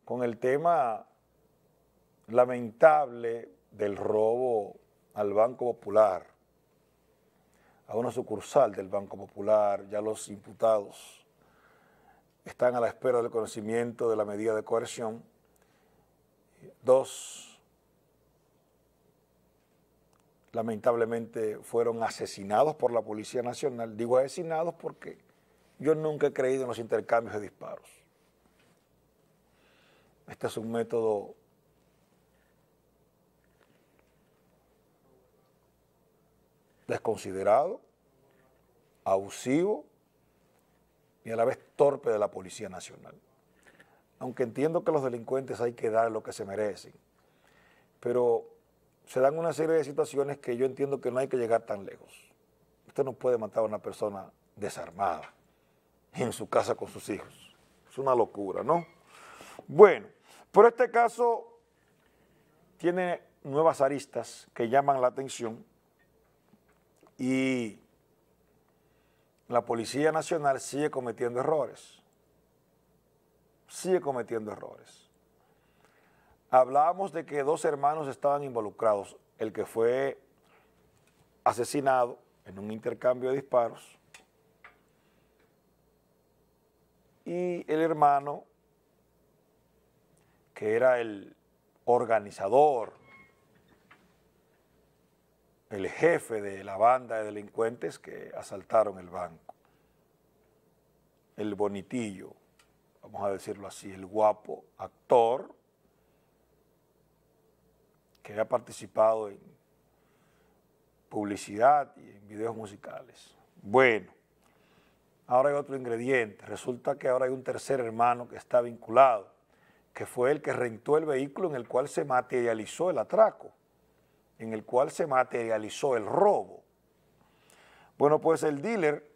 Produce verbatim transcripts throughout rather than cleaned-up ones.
con el tema lamentable del robo al Banco Popular, a una sucursal del Banco Popular. Ya los imputados están a la espera del conocimiento de la medida de coerción. Dos, lamentablemente, fueron asesinados por la Policía Nacional. Digo asesinados porque yo nunca he creído en los intercambios de disparos. Este es un método desconsiderado, abusivo y a la vez torpe de la Policía Nacional. Aunque entiendo que a los delincuentes hay que dar lo que se merecen, pero se dan una serie de situaciones que yo entiendo que no hay que llegar tan lejos. Usted no puede matar a una persona desarmada en su casa con sus hijos. Es una locura, ¿no? Bueno, pero este caso tiene nuevas aristas que llaman la atención y la Policía Nacional sigue cometiendo errores, sigue cometiendo errores. Hablábamos de que dos hermanos estaban involucrados, el que fue asesinado en un intercambio de disparos y el hermano que era el organizador, el jefe de la banda de delincuentes que asaltaron el banco, el bonitillo, vamos a decirlo así, el guapo actor que ha participado en publicidad y en videos musicales. Bueno, ahora hay otro ingrediente. Resulta que ahora hay un tercer hermano que está vinculado, que fue el que rentó el vehículo en el cual se materializó el atraco, en el cual se materializó el robo. Bueno, pues el dealer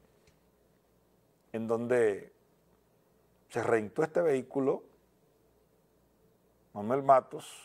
en donde se rentó este vehículo, Manuel Matos,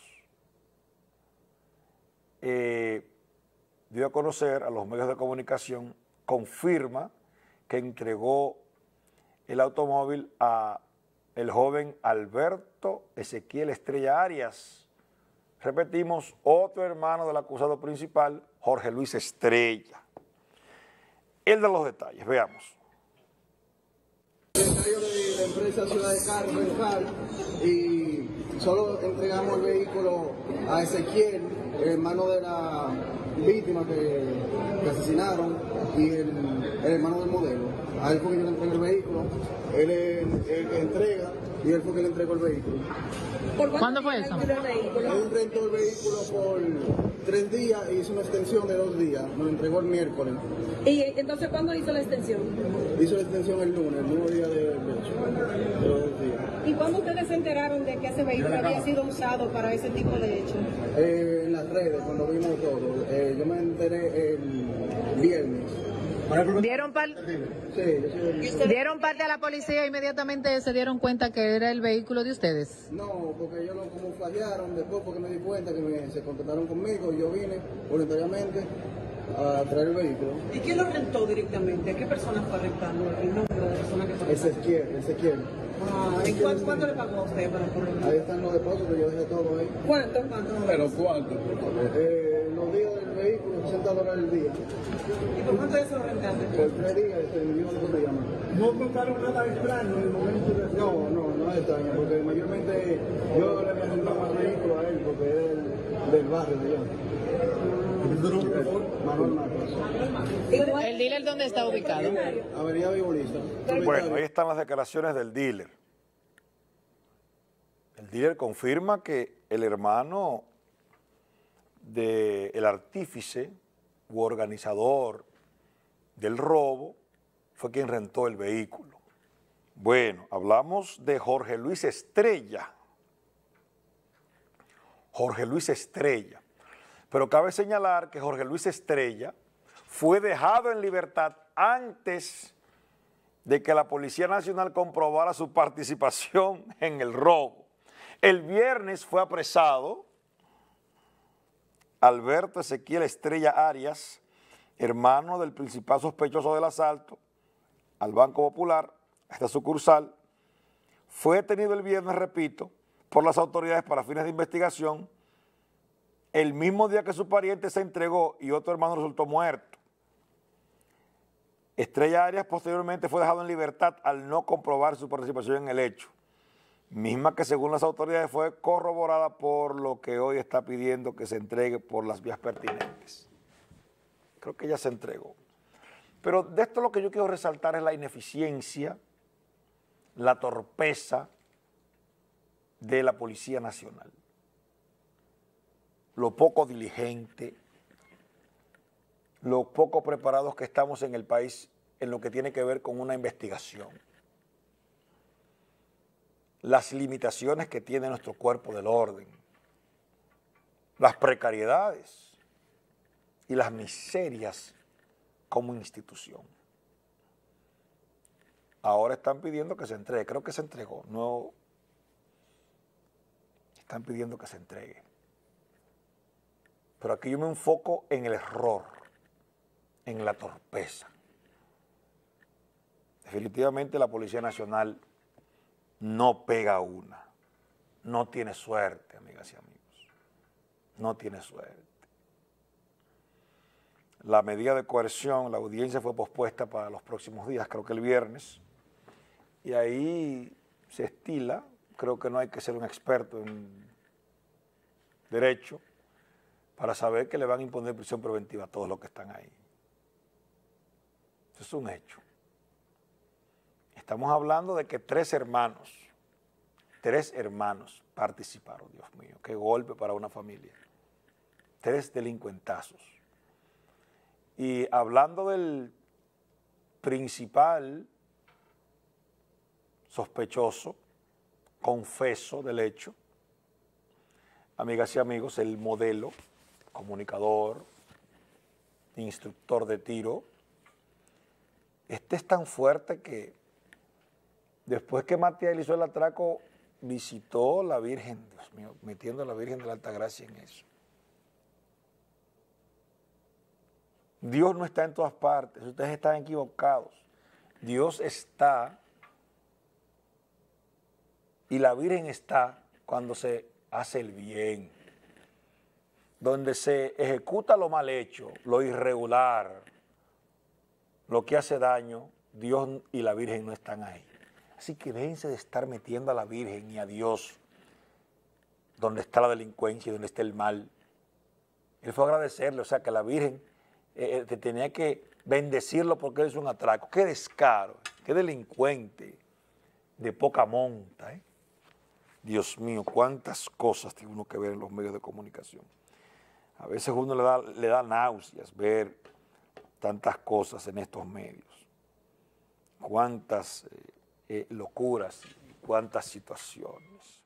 eh, dio a conocer a los medios de comunicación, confirma que entregó el automóvil a el joven Alberto Ezequiel Estrella Arias. Repetimos, otro hermano del acusado principal, Jorge Luis Estrella. Él da los detalles, veamos. Secretario de la empresa Ciudad de Carros, Rental, y solo entregamos el vehículo a Ezequiel, el hermano de la víctima que, que asesinaron, y el, el hermano del modelo. A él fue que yo le entregué el vehículo, él es el que entrega y él fue que le entregó el vehículo. ¿Cuándo fue eso? Él rentó el vehículo por tres días y hizo una extensión de dos días, me lo entregó el miércoles. ¿Y entonces cuándo hizo la extensión? Hizo la extensión el lunes, el nuevo día de, de hecho, de los dos días. ¿Y cuándo ustedes se enteraron de que ese vehículo había sido usado para ese tipo de hecho? Eh, en las redes, cuando vimos todo. Eh, yo me enteré el viernes. ¿Dieron, par Sí, yo soy el... ¿Dieron parte a la policía e inmediatamente se dieron cuenta que era el vehículo de ustedes? No, porque ellos lo camuflajearon después porque me di cuenta que me, se contactaron conmigo y yo vine voluntariamente a traer el vehículo. ¿Y quién lo rentó directamente? ¿Qué persona fue rentando? El nombre de la persona que fue rentando. Ezequiel, Ezequiel. Ah, ¿y cuánto, cuánto le pagó a usted para ponerlo? Ahí están los depósitos, yo dejé todo ahí. ¿Cuánto? ¿Cuánto? ¿Pero cuánto? Eh, los días del vehículo, sesenta dólares el día. ¿Y por cuánto se lo rentaste? Por tres días, se me dio lo que me llaman. ¿No contaron nada extraño en el momento de... No, no, no es extraño, porque mayormente yo le había rentado más vehículo a él, porque es del, del barrio de allá. Manuel Matos. ¿El dealer dónde está ubicado? Avenida Vibolista. Bueno, ahí están las declaraciones del dealer. El dealer confirma que el hermano del artífice u organizador del robo fue quien rentó el vehículo. Bueno, hablamos de Jorge Luis Estrella. Jorge Luis Estrella. Pero cabe señalar que Jorge Luis Estrella fue dejado en libertad antes de que la Policía Nacional comprobara su participación en el robo. El viernes fue apresado Alberto Ezequiel Estrella Arias, hermano del principal sospechoso del asalto al Banco Popular, a esta sucursal. Fue detenido el viernes, repito, por las autoridades para fines de investigación el mismo día que su pariente se entregó y otro hermano resultó muerto. Estrella Arias posteriormente fue dejado en libertad al no comprobar su participación en el hecho, misma que según las autoridades fue corroborada, por lo que hoy está pidiendo que se entregue por las vías pertinentes. Creo que ya se entregó. Pero de esto lo que yo quiero resaltar es la ineficiencia, la torpeza de la Policía Nacional, lo poco diligente, lo poco preparados que estamos en el país en lo que tiene que ver con una investigación, las limitaciones que tiene nuestro cuerpo del orden, las precariedades y las miserias como institución. Ahora están pidiendo que se entregue, creo que se entregó, no, están pidiendo que se entregue. Pero aquí yo me enfoco en el error, en la torpeza. Definitivamente la Policía Nacional no pega una, no tiene suerte, amigas y amigos, no tiene suerte. La medida de coerción, la audiencia fue pospuesta para los próximos días, creo que el viernes, y ahí se estila, creo que no hay que ser un experto en derecho para saber que le van a imponer prisión preventiva a todos los que están ahí. Eso es un hecho. Estamos hablando de que tres hermanos, tres hermanos participaron, Dios mío, qué golpe para una familia. Tres delincuentazos. Y hablando del principal sospechoso, confeso del hecho, amigas y amigos, el modelo, comunicador, instructor de tiro, este es tan fuerte que después que Matiel hizo el atraco, visitó la Virgen, Dios mío, metiendo a la Virgen de la Altagracia en eso. Dios no está en todas partes, ustedes están equivocados. Dios está y la Virgen está cuando se hace el bien, donde se ejecuta lo mal hecho, lo irregular, lo que hace daño, Dios y la Virgen no están ahí. Así que déjense de estar metiendo a la Virgen y a Dios donde está la delincuencia y donde está el mal. Él fue a agradecerle, o sea que la Virgen eh, te tenía que bendecirlo porque él es un atraco. Qué descaro, qué delincuente de poca monta. ¿eh? Dios mío, cuántas cosas tiene uno que ver en los medios de comunicación. A veces uno le da, le da náuseas ver tantas cosas en estos medios. Cuántas eh, eh, locuras, cuántas situaciones.